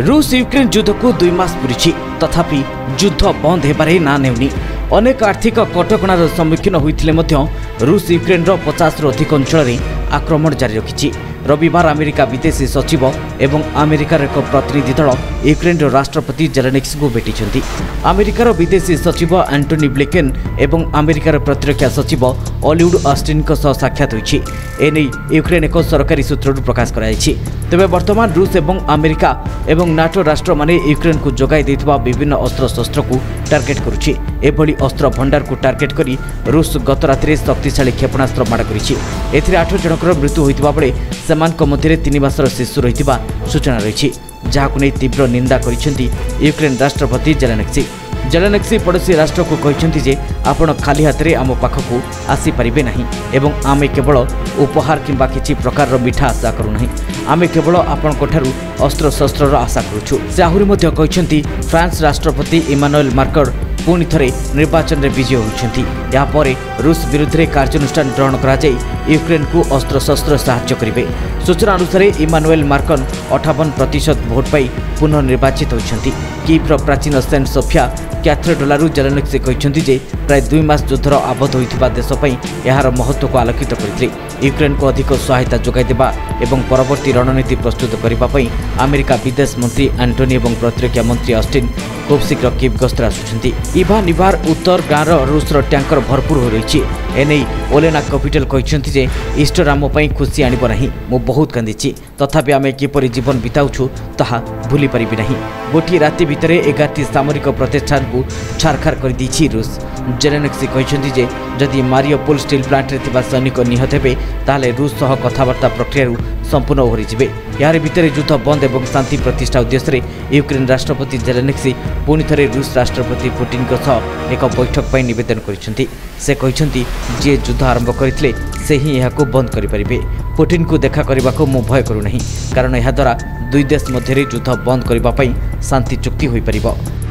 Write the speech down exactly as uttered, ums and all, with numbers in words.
रूस यूक्रेन युद्ध को दुई मास पूरी तथापि युद्ध बंद होबारे ना नेउनी। अनेक आर्थिक कटकणार सम्मुखीन होते रूस यूक्रेन पचास रु अधिक अंचल आक्रमण जारी रखी। रविवार अमेरिका विदेशी सचिव एवं अमेरिकार एक प्रतिनिधि दल यूक्रेन राष्ट्रपति जेलेन्स्की को भेटी। अमेरिकार विदेशी सचिव एंटोनी ब्लिंकेन एवं अमेरिकार प्रतिरक्षा सचिव ऑलिउड ऑस्टिन साक्षात होईछि। एने यूक्रेन एक सरकारी सूत्र प्रकाश कराई। तेबे वर्तमान रूस एवं अमेरिका एवं नाटो राष्ट्र माने यूक्रेन को जोगाई देथिबा विभिन्न अस्त्र शस्त्र को टार्गेट करुछि। एभली अस्त्र भंडार को टार्गेट करी रूस गत राति शक्तिशाली क्षेपणास्त्र माड़ करिछि। एथिरे आठ जनकर मृत्यु होइतिबा बेले सेमानक मध्यरे तीन मासर शिशु रहितिबा सूचना रहिछि, जाहाकु नै तीव्र निंदा करिसेंती यूक्रेन राष्ट्रपति जेलेन्स्की। जेलेन्स्की पड़ोसी राष्ट्र को कहते जे आपण खाली हाथ में आम पाखक आसी पारिबे नहीं एवं आमे केवल उपहार किंबा किसी प्रकार मिठा आशा करूना, आमे केवल आपण कोठारु अस्त्र शस्त्र आशा करुछु। से आहुरी मध्य कहते फ्रांस राष्ट्रपति इमानुएल माक्रोन पुणी थे निर्वाचन में विजय होती। यापर रूस विरुद्ध में कार्यानुष्ठान ग्रहण कर यूक्रेन को अस्त्र शस्त्र साहाय्य करेंगे। सूचना अनुसार इमानुएल माक्रोन अठावन प्रतिशत भोट पाई पुनः निर्वाचित होती। कीव्र प्राचीन सेंट सोफिया कैथेड्रालू जेलेन्स्की कहते जे प्राय दुई मास युद्धर आबद्ध होता देशपाई यार महत्व को आलोकित करते। यूक्रेन को अधिक सहायता जोगाई देबा एवं परवर्ती रणनीति प्रस्तुत करने अमेरिका विदेश मंत्री एंटोनी और प्रतिरक्षा मंत्री ऑस्टिन खूब शीघ्र कीव गस्तर आसुछंती। इवान इवार उत्तर गाँव रूसर टैंकर भरपूर हो रही। एने ओलेना कैपिटल कहते जे ईस्टर आम खुशी आणिब नहीं। मु बहुत कांदी तथापि आमे किपरि जीवन बिताउछु ताहा भूली परिबि नहीं। गोटी राति भितरे एगारटी सामरिक प्रतिष्ठान को छारखार कर दी रूस। जेलेन्स्की कहते जे जदि मारियोपोल स्टील प्लांट रे थिबा सैनिक निहत हेबे ताले रूस सह कथबार्ता प्रक्रिया संपूर्ण ओहरी जिबे। यार भितरे युद्ध बंद एवं शांति प्रतिष्ठा उद्देश्य यूक्रेन राष्ट्रपति जेलेन्स्की पुणी थे रूस राष्ट्रपति पुतिन एक बैठक पर निवेदन करिसेंती। से कहते जे युद्ध आरंभ करथिले से ही यहाको बंद करिपारिबे। पुतिन को देखा करने को मु भय करूना, कारण यह द्वारा दुई देश मध्य युद्ध बंद करने शांति चुक्ति हो पारिबो।